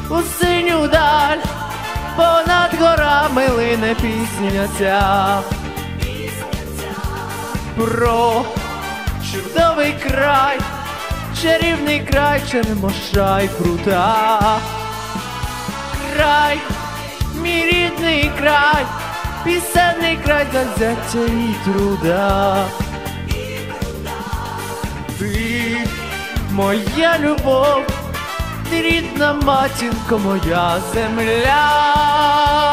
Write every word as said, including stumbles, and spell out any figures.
у синю даль, понад горами лине пісня ця про чудовий край, чарівний край Черемоша й прута. Край, мій рідний край, пісенний край завзяття і труда. Ти моя любов, ти рідна матінко, моя земля.